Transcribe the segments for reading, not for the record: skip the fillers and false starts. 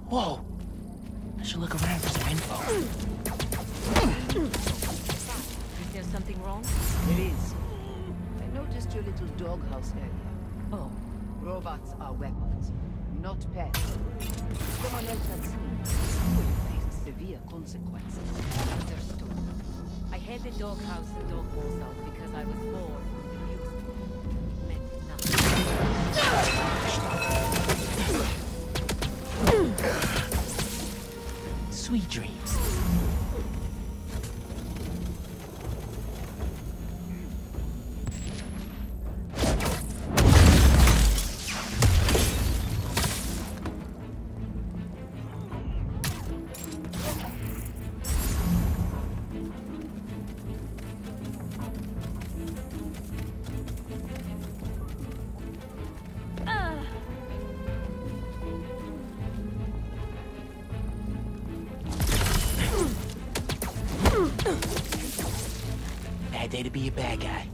Whoa! I should look around for some info. Is there something wrong? There is. I noticed your little doghouse area. Oh. Robots are weapons, not pets. Someone else had seen would face severe consequences. Understood. I had the doghouse and dog walls out because I was bored with the music. It meant nothing. Sweet dreams. Bad day to be a bad guy.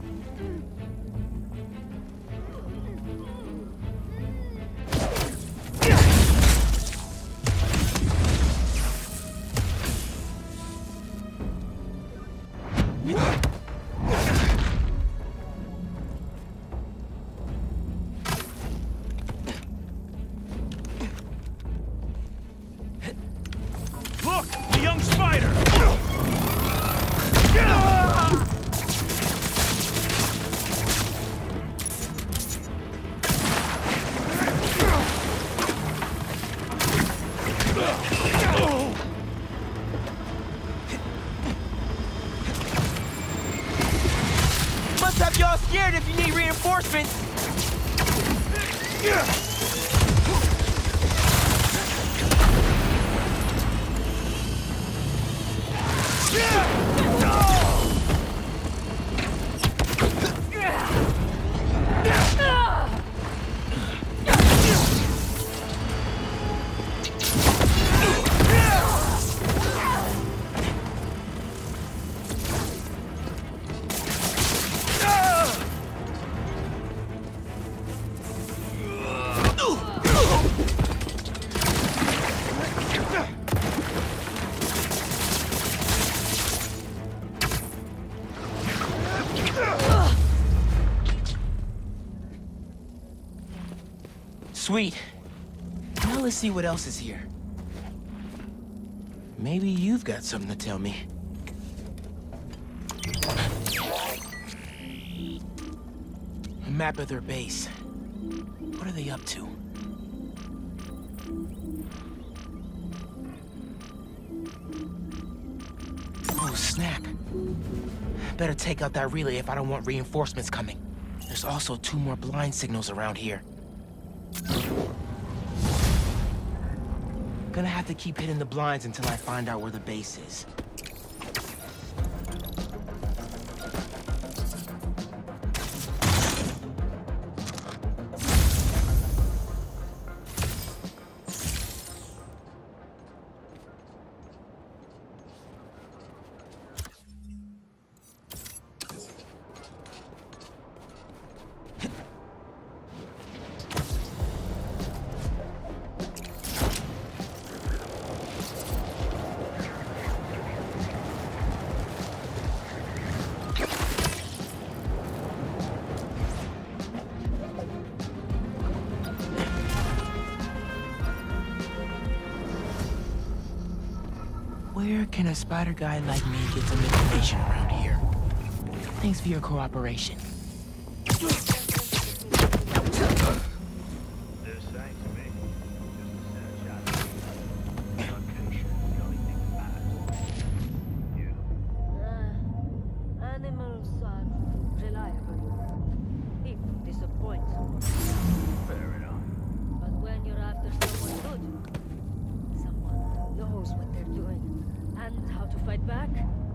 Look! The young spider! Must have y'all scared if you need reinforcements. Sweet. Now let's see what else is here. Maybe you've got something to tell me. A map of their base. What are they up to? Oh, snap. Better take out that relay if I don't want reinforcements coming. There's also 2 more blind signals around here. Gonna have to keep hitting the blinds until I find out where the base is. Where can a spider guy like me get some information around here? Thanks for your cooperation. Animals are reliable. People disappoint. Fair enough. But when you're after someone good, someone who knows what they're doing and how to fight back,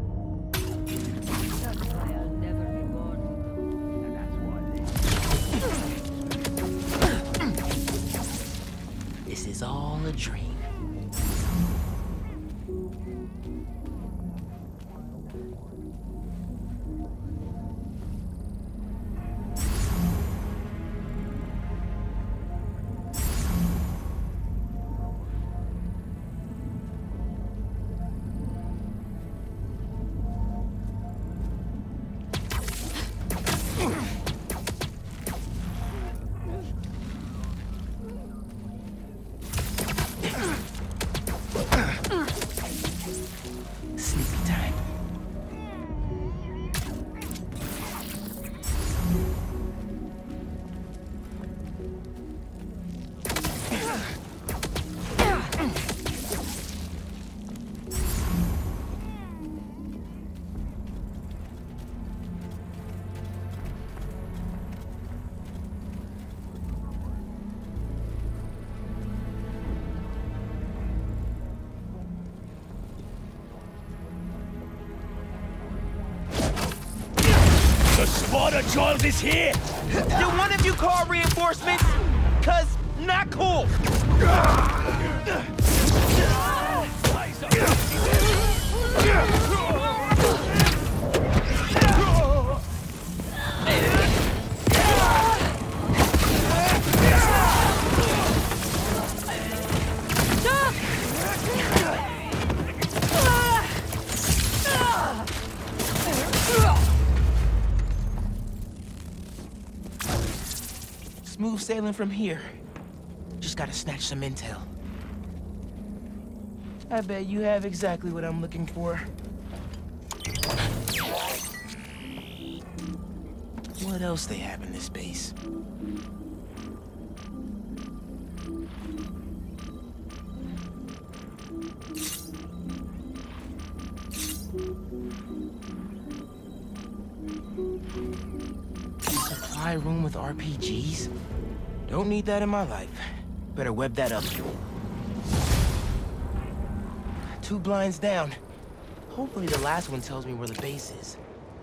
that's why I'll never be born. And that's why This is all a dream. The spotter child is here! Did one of you call reinforcements? Cause not cool. Smooth sailing from here. Just gotta snatch some intel. I bet you have exactly what I'm looking for. What else they have in this base? Supply room with RPGs? Don't need that in my life. Better web that up. 2 blinds down. Hopefully the last one tells me where the base is.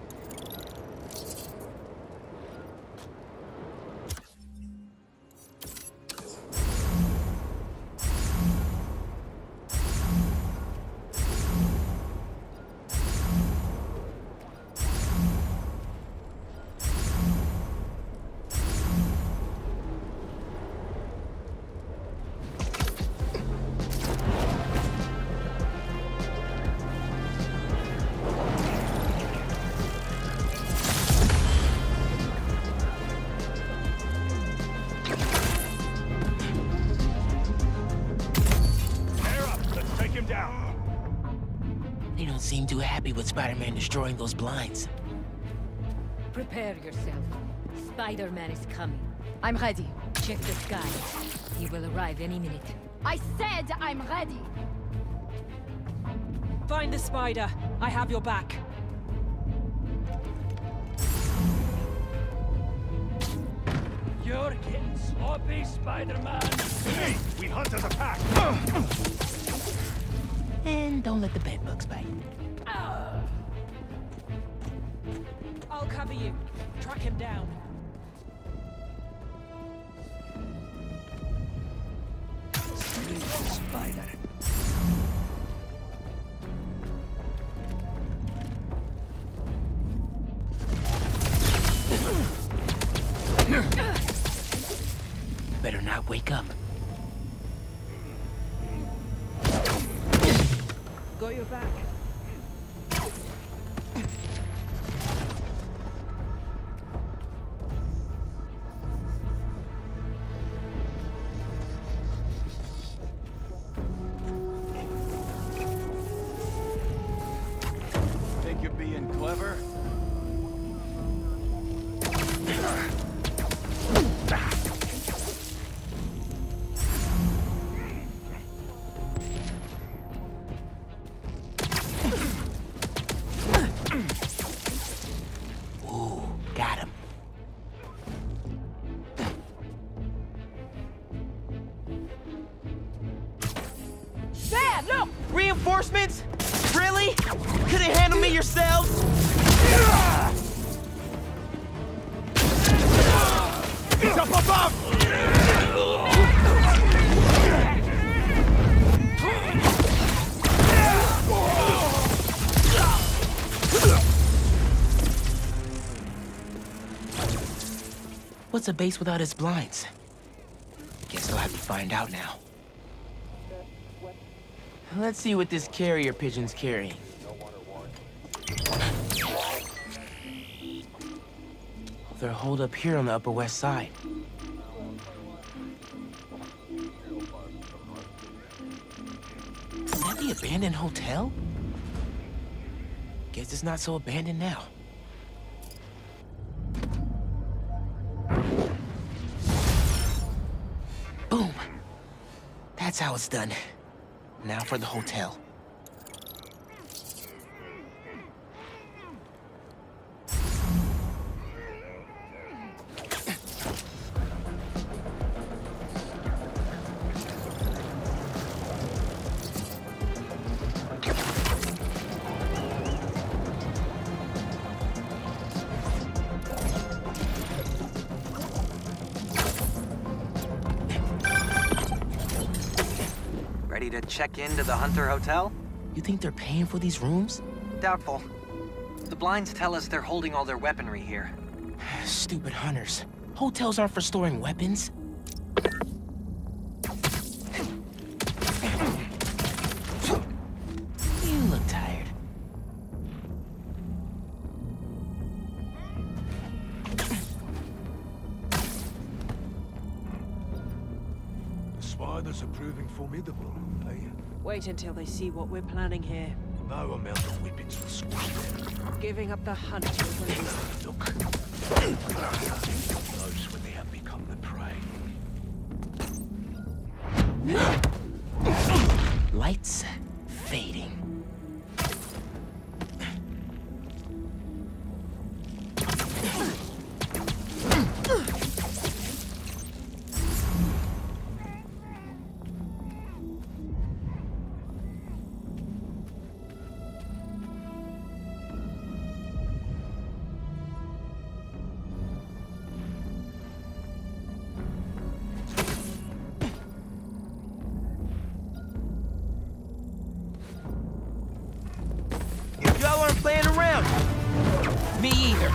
They don't seem too happy with Spider-Man destroying those blinds. Prepare yourself. Spider-Man is coming. I'm ready. Check the sky. He will arrive any minute. I said I'm ready. Find the spider. I have your back. You're getting sloppy, Spider-Man! Hey! We hunt as a pack! And don't let the bedbugs bite. I'll cover you. Track him down. Spider. Better not wake up. Got your back. Think you're being clever? Ooh, got him. There, look! Reinforcements? Really? Couldn't handle me yourselves? It's up above! What's a base without its blinds? Guess I'll have to find out now. Let's see what this carrier pigeon's carrying. They're holed up here on the Upper West Side. Is that the abandoned hotel? Guess it's not so abandoned now. Boom! That's how it's done. Now for the hotel. to check into the Hunter Hotel? You think they're paying for these rooms? Doubtful. The blinds tell us they're holding all their weaponry here. Stupid hunters. Hotels aren't for storing weapons. You look tired. The spiders are proving formidable, eh? Wait until they see what we're planning here. No amount of whippings will squash them. Giving up the hunt will release them. Look. Those when they have become the prey. Lights fading. Y'all aren't playing around. Me either.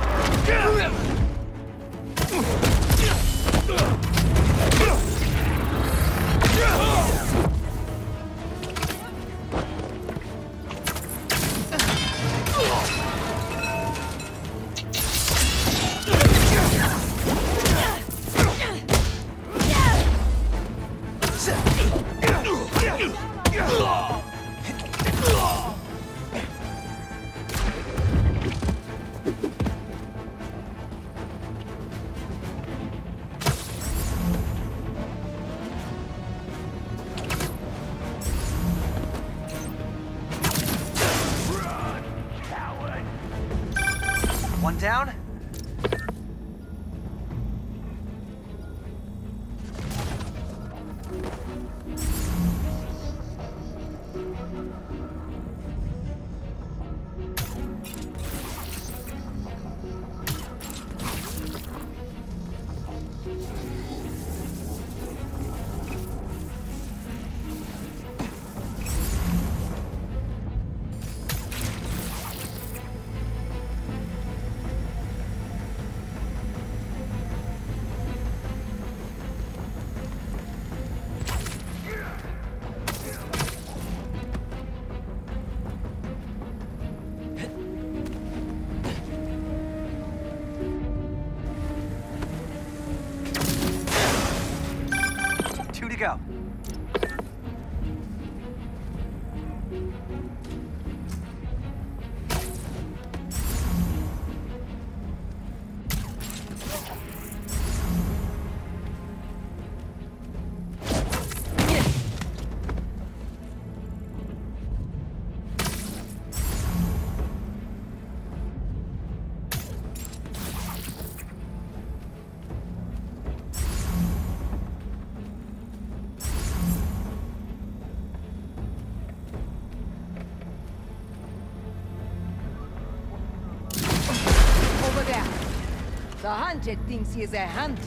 One down? Two to go. Over there. The hunted thinks he is a hunter.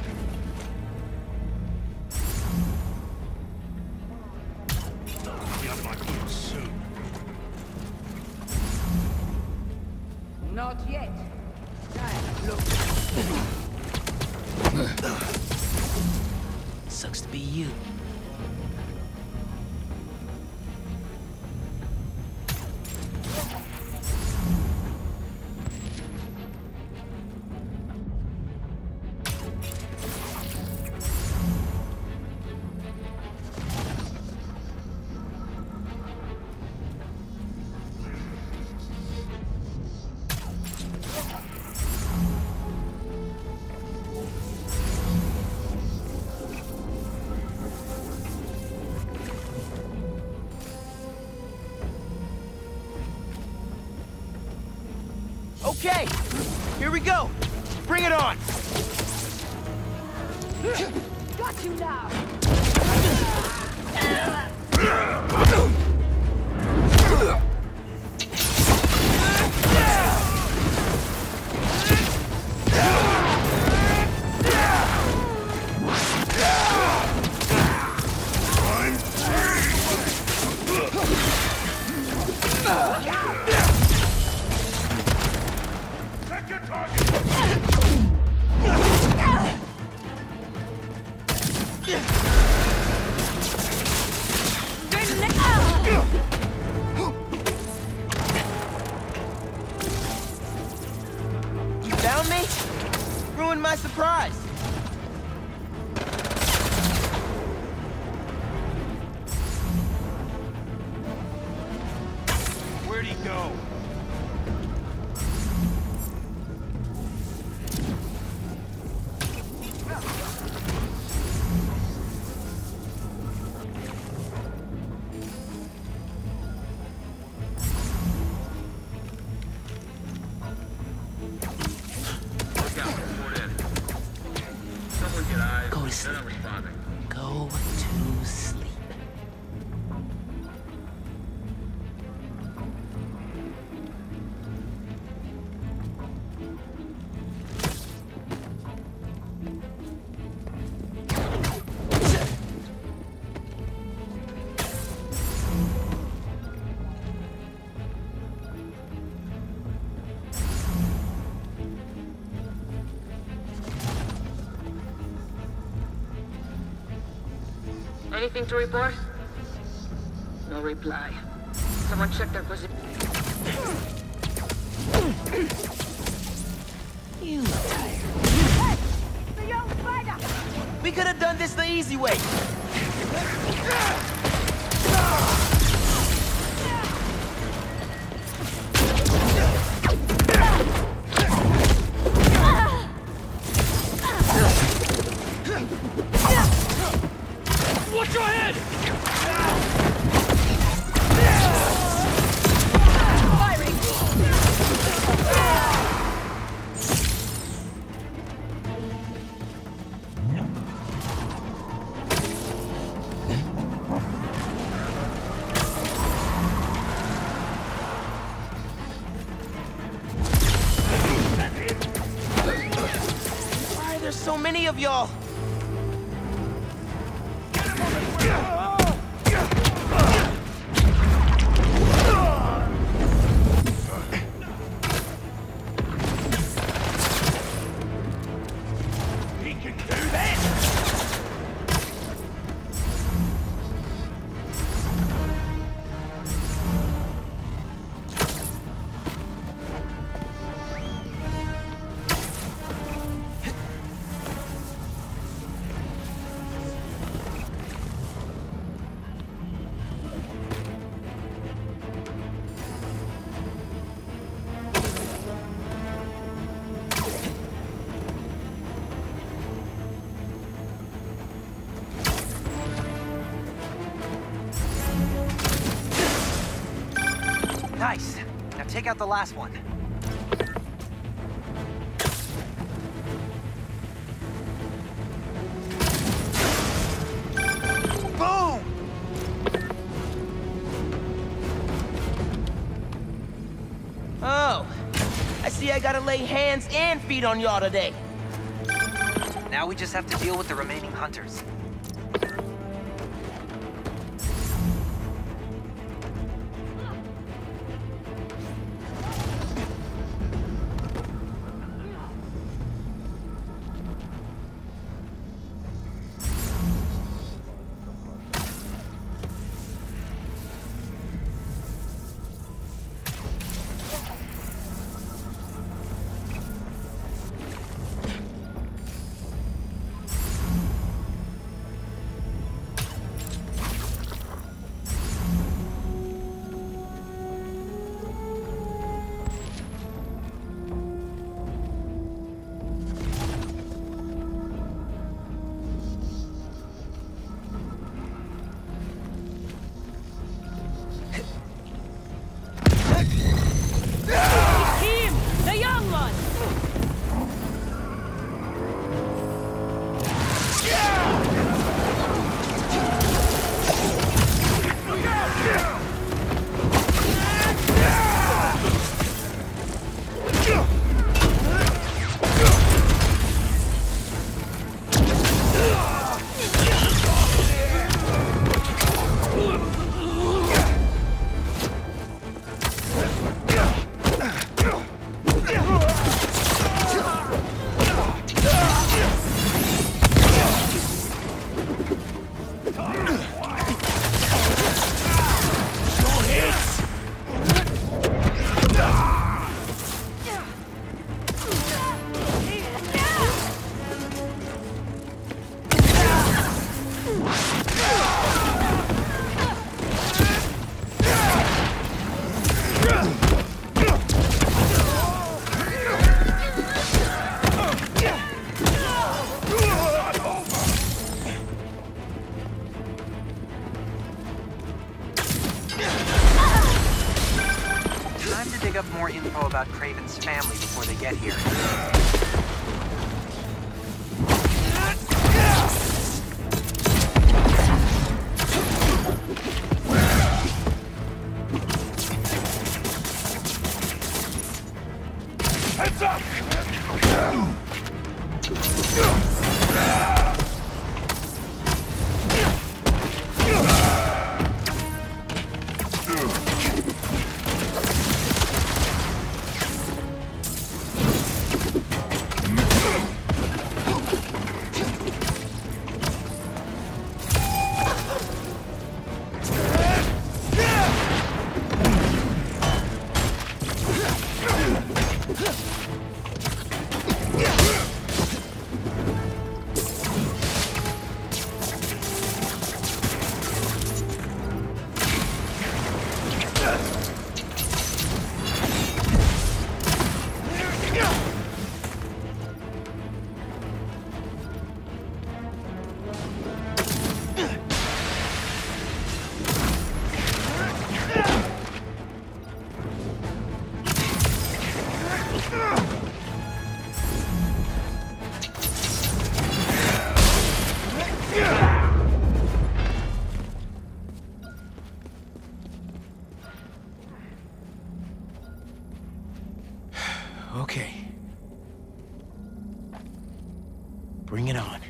I'll be under my boots soon. Not yet. Look. Sucks to be you. Okay, here we go. Bring it on. Got you now. I'm free! on me? Ruined my surprise. Where'd he go? Go to sleep. Go to sleep. Anything to report? No reply. Someone check their position. You look tired. The young spider! We could have done this the easy way. Watch your head! Why are there so many of y'all? He can do that! Nice. Now take out the last one. Boom! Oh, I see I gotta lay hands and feet on y'all today. Now we just have to deal with the remaining hunters. before they get here. Heads up! Okay. Bring it on.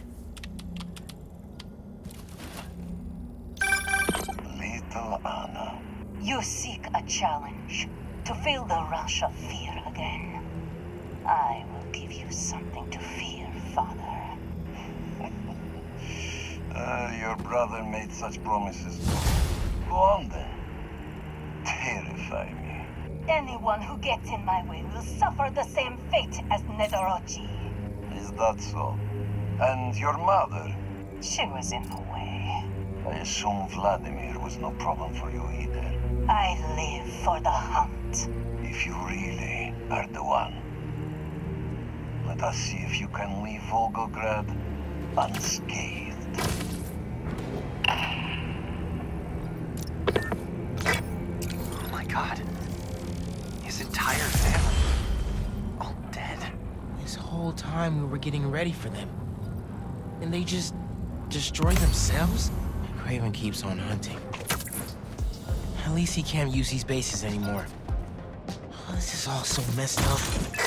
Little Anna. You seek a challenge to feel the rush of fear again. I will give you something to fear, Father. Your brother made such promises. Go on then. Terrify me. Anyone who gets in my way will suffer the same fate as Nedorochi. Is that so? And your mother? She was in the way. I assume Vladimir was no problem for you either. I live for the hunt. If you really are the one, let us see if you can leave Volgograd unscathed. Oh my god. His entire family. All dead. This whole time we were getting ready for them. And they just destroy themselves? Craven keeps on hunting. At least he can't use these bases anymore. Oh, this is all so messed up.